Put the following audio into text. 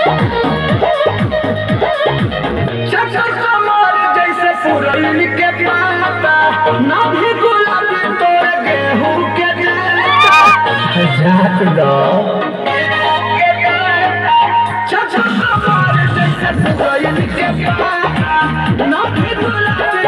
ना भी गुलाबी तोड़ गेहूं के जात लो चाचा हमारे जैसे सुरैल के पाता ना भी गुलाबी